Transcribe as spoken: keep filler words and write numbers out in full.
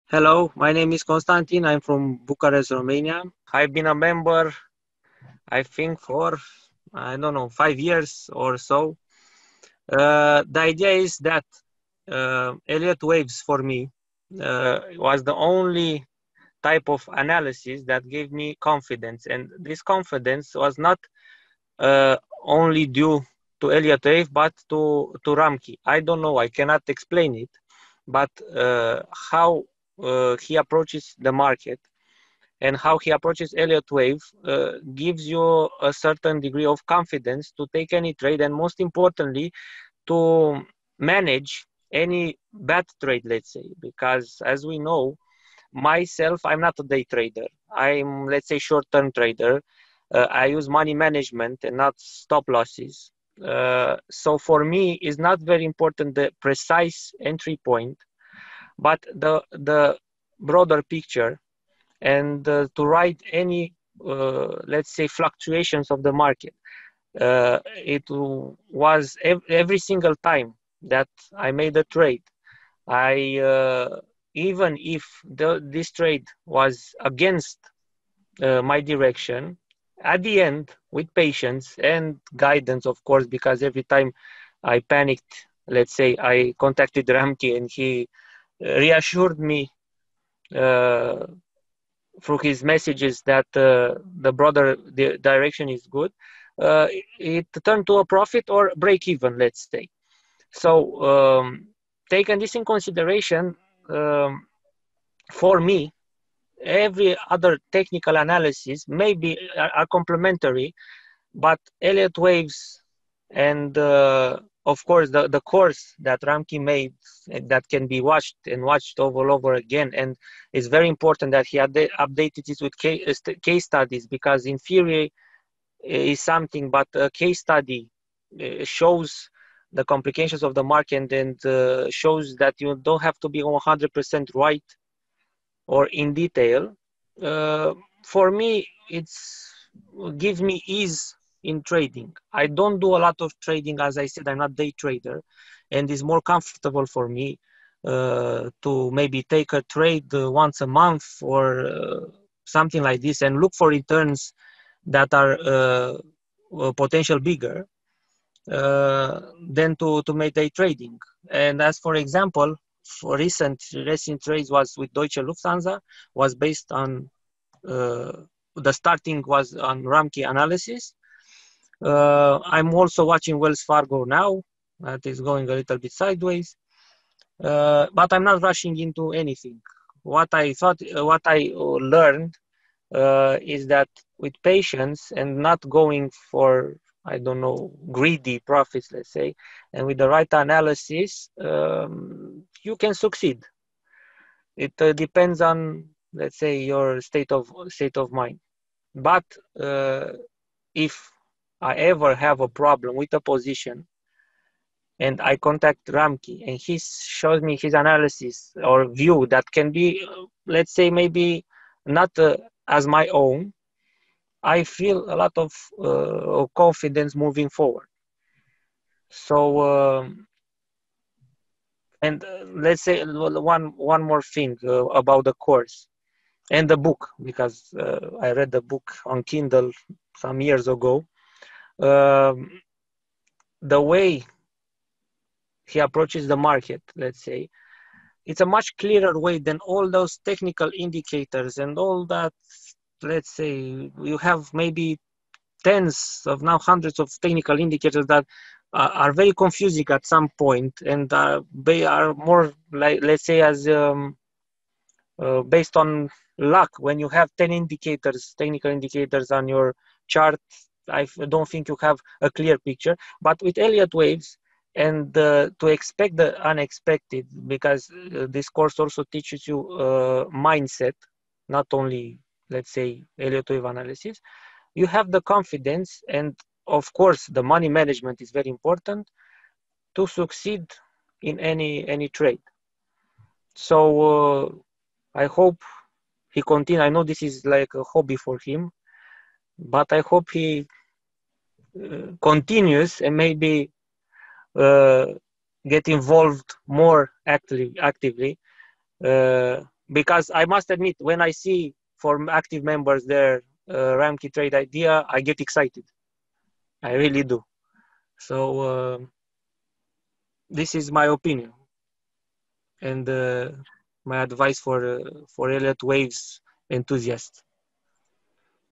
Hello, my name is Constantin. I'm from Bucharest, Romania. I've been a member, I think, for I don't know, five years or so. Uh, the idea is that uh, Elliott waves for me uh, was the only type of analysis that gave me confidence, and this confidence was not uh, only due to Elliott wave, but to to Ramke. I don't know. I cannot explain it, but uh, how uh, he approaches the market and how he approaches Elliott wave uh, gives you a certain degree of confidence to take any trade, and most importantly to manage any bad trade, let's say, because as we know, myself, I'm not a day trader. I'm, let's say, short-term trader. uh, I use money management and not stop losses. Uh, so for me it's not very important the precise entry point, but the the broader picture, and uh, to ride any uh, let's say fluctuations of the market. Uh, it was ev- every single time that I made a trade, I uh, even if the, this trade was against uh, my direction, at the end, with patience and guidance, of course, because every time I panicked, let's say, I contacted Ramki and he uh, reassured me uh, through his messages that uh, the broader the direction is good. uh, it turned to a profit or break even, let's say. So um, taking this in consideration, um, for me every other technical analysis maybe are, are complementary, but Elliott waves and uh, of course the, the course that Ramki made, uh, that can be watched and watched over and over again, and it's very important that he had updated it with case, uh, case studies, because in theory is something, but a case study uh, shows the complications of the market, and uh, shows that you don't have to be one hundred percent right or in detail. Uh, for me, it's gives me ease in trading. I don't do a lot of trading, as I said. I'm not day trader, and it's more comfortable for me uh, to maybe take a trade uh, once a month or uh, something like this, and look for returns that are uh, uh, potential bigger uh, than to to make day trading. And as for example, for recent recent trades was with Deutsche Lufthansa, was based on uh, the starting was on Ramke analysis. Uh, I'm also watching Wells Fargo now. That is going a little bit sideways, uh, but I'm not rushing into anything. What I thought, uh, what I uh, learned uh, is that with patience and not going for, I don't know, greedy profits, let's say, and with the right analysis, um, you can succeed. It uh, depends on, let's say, your state of state of mind. But uh, if I ever have a problem with a position and I contact Ramki and he shows me his analysis or view that can be, uh, let's say, maybe not uh, as my own, I feel a lot of uh, confidence moving forward. So, um, and uh, let's say one one more thing uh, about the course and the book, because uh, I read the book on Kindle some years ago. Um, the way he approaches the market, let's say, it's a much clearer way than all those technical indicators and all that. Let's say you have maybe tens of now hundreds of technical indicators that uh, are very confusing at some point, and uh, they are more like, let's say, as um, uh, based on luck. When you have ten indicators, technical indicators on your chart, I don't think you have a clear picture. But with Elliott waves, and uh, to expect the unexpected, because uh, this course also teaches you uh, mindset, not only, let's say, Elliott wave analysis. You have the confidence, and of course the money management is very important to succeed in any any trade. So uh, I hope he continue. I know this is like a hobby for him, but I hope he uh, continues and maybe uh, get involved more actively actively uh, because I must admit, when I see for active members their uh, Ramkey trade idea, I get excited. I really do. So uh, this is my opinion and uh, my advice for uh, for Elliott Waves enthusiasts.